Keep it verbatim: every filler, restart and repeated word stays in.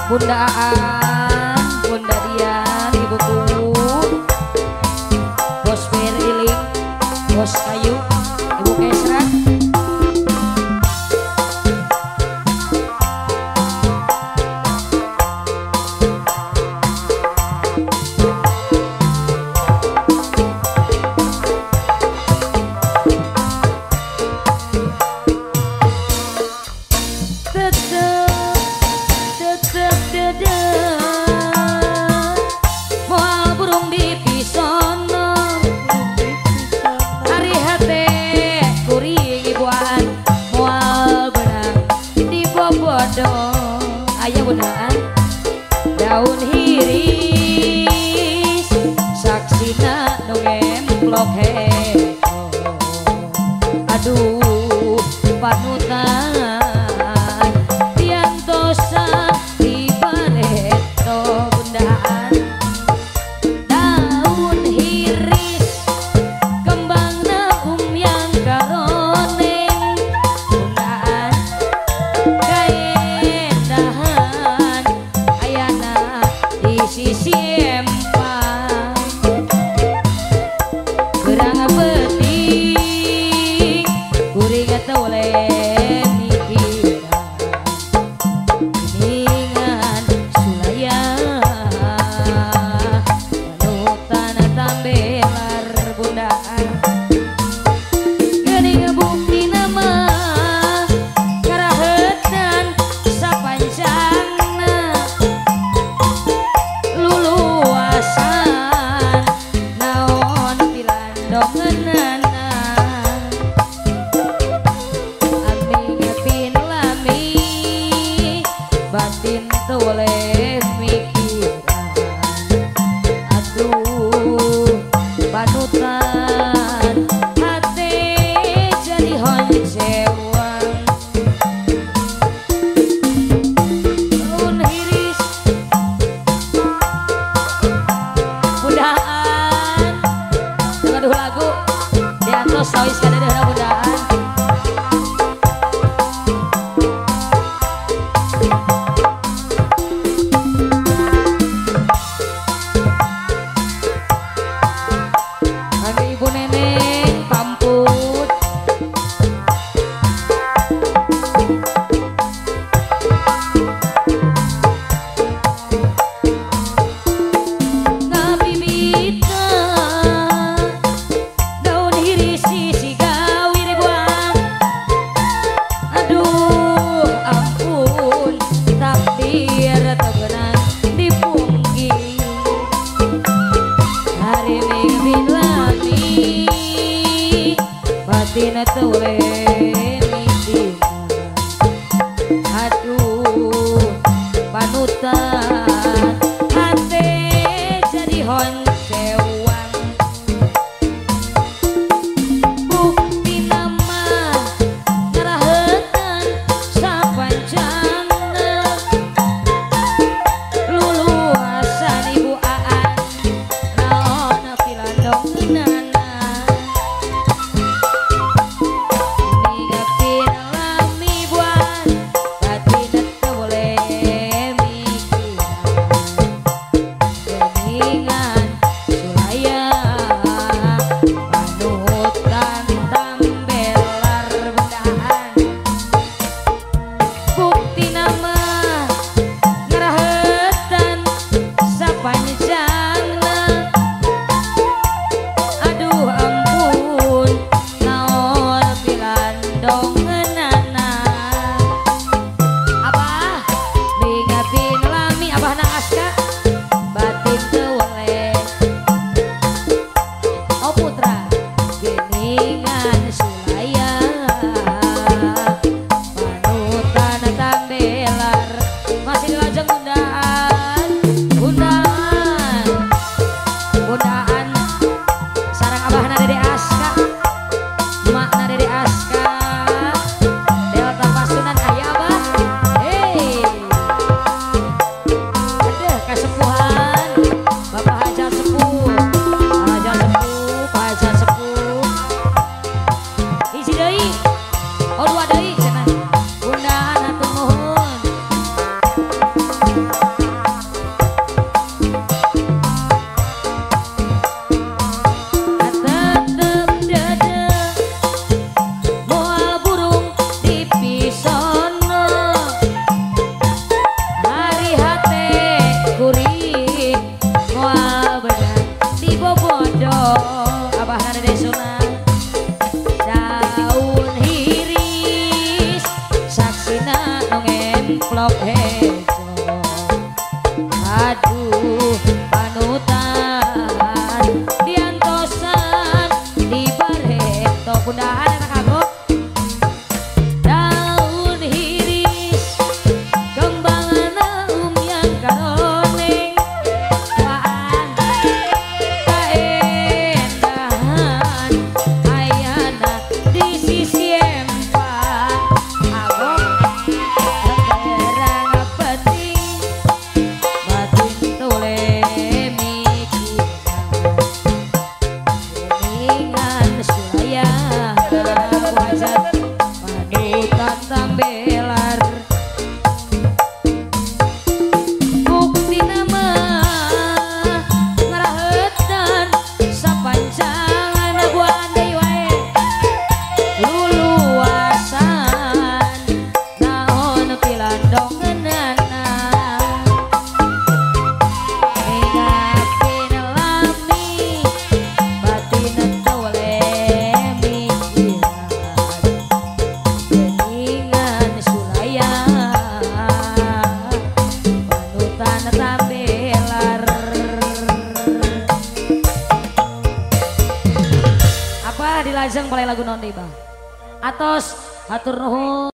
Bunda Aan, Bunda Dian, ibuku, Bos Beriling, Bos Kayu, Ibu Kesra. Ayah bundaan daun hiris saksina dongeng blok heko aduh panutan tiantosa di bareto bundaan daun hiris kembang naum yang karoneng bundaan sisi empang gerang peting kuring toleh mikiran kuningan sulaya panutan tambelar bundaan geuning bukti nama karahetan sapancangna batin toleh mikiran aduh panutan hati jadi honcewang daun hiris bundaan dengan lagu diantos sawis kadadeuhna bundaan. Ibu Neneng Pamput ngabibita daun hiris sisi gawir buang aduh ampun takdir tebenan dipungki hari minggu batin toleh mikiran aduh panutan hati jadi honcewang bukti nama ngarahetan sapancangna luluasan Ibu Aan naon pilandong ngeunana foto kundahan anak aku. Daun hiris kembang naum yang karone waan kaendahan ayana di sisi empat agok terang penting batin tule mikiran sulaya wajat panutan tambelar bukti nama ngarahetan sapanjangan buan deui wae luluasan naon pilandongeunana megapin lami batin tole mikiran geningan sulaya panutan tambelar apa dilajeng balai lagu non deui Bang atos hatur nuhun.